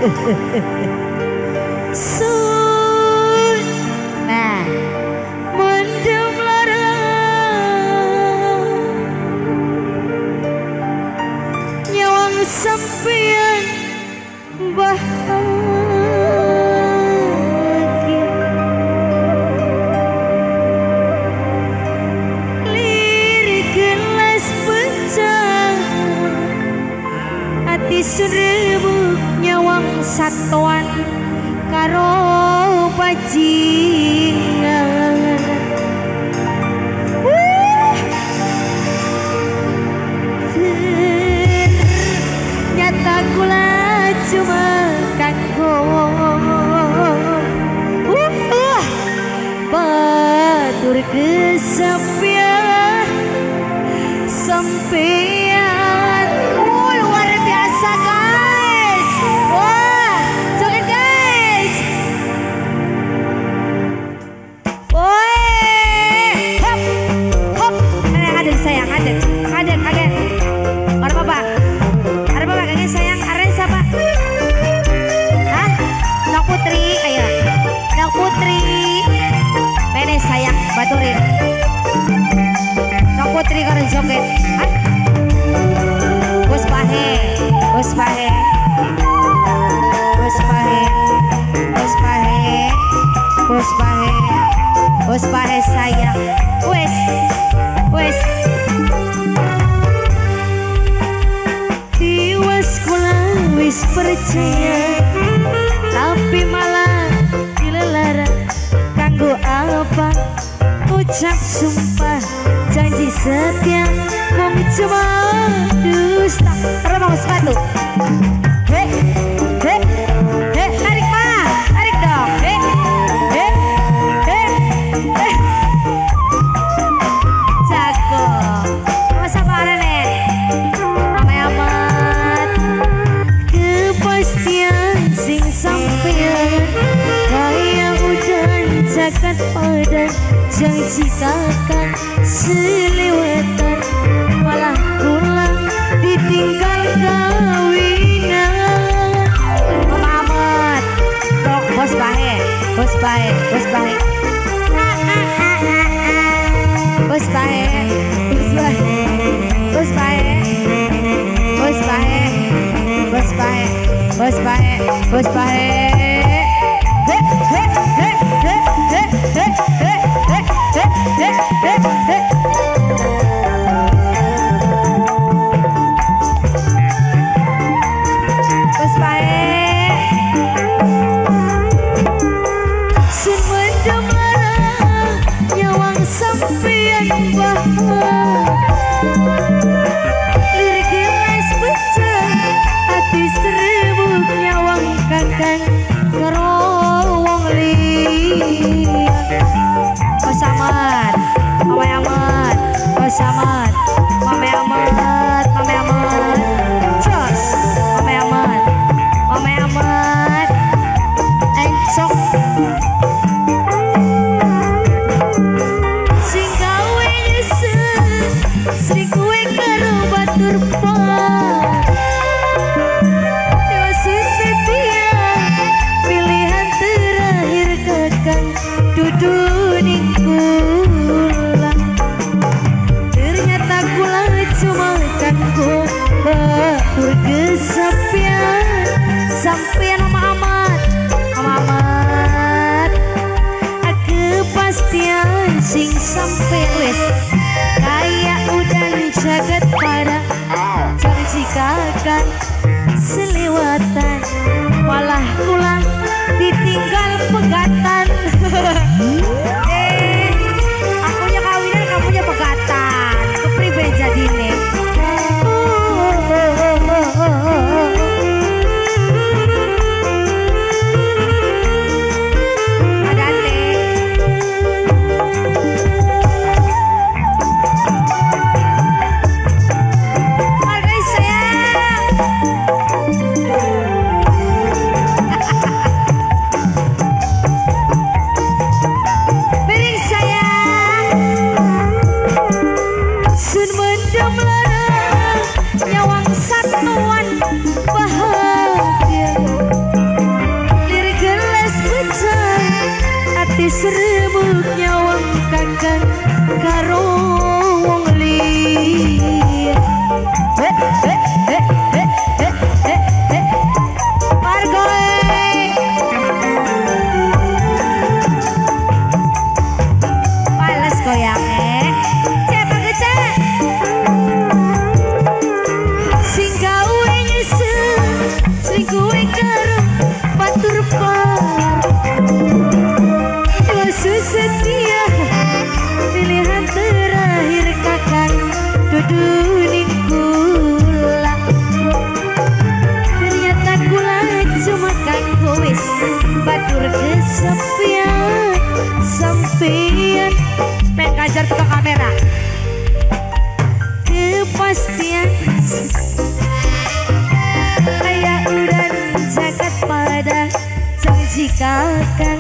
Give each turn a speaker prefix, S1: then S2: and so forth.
S1: Sun nah mendem larang nyawang sampeyan bahagia lirik gelas pecah hati sun rebuk nyawang satuan karo bajingan ternyata kula cuma kanggo batur kesepian sampean luar biasa guys. Wah joget guys. Woi hop hop ada sayang ada orang bapak ada bapak kakek sayang aren siapa hah Nok Putri ayo Nok Putri benes sayang baturin Nok Putri karo joget hah Gus Pahe Gus Pahe Gus Pahe Gus Pahe Gus Pahe Gus Pahe sayang wes wes tiwas kula wis percaya tapi malah dilelara kanggo apa ucap sumpah janji setia wong cuma dusta terbang sepatu he he he tarik mah tarik dong he he he he jago masa parah nih ramai amat kepastian sing sampean kayak hujan jagat padan janji takkan selewatan malah pulang ditinggal kawinan Mama Amat dok bos bahe bos bahe bos bahe bos bahe bos bahe bos bahe bos bahe bos bahe bos bahe bos bahe he he he he he he he he he bos bahe sun mendem larang nyawang sampeyan lirik gelas pecah hati serebuk nyawang kakang karo wong liya Bos Amat Mame Amat Bos Amat Mame Amat Mame Amat jos Mame Amat Mame Amat encok sing gawe nyesel sing kowe karo batur pan dewa setia pilihan terakhir kakang dudu ning kula ternyata kula cuma kanggo batur kesepian sampean Mama Amat kepastian sing sampean wes kayak udan jagat pada janji kakang selewatan malah pulang ditinggal pegatan akunya kawinan kamunya pegatan kepriben jadine kakang karo wong liya. Males goyange. Cek pangecek. Sing gawe nyesel, sing gawe karo batur par. Dua setia pilihan terakhir kakang duduning kula. Ternyata kula cuma kanggo wis batur kesepian sampeyan. Pengen ngajar ke kamera kepastian kayak udan jagat pada janji kakak.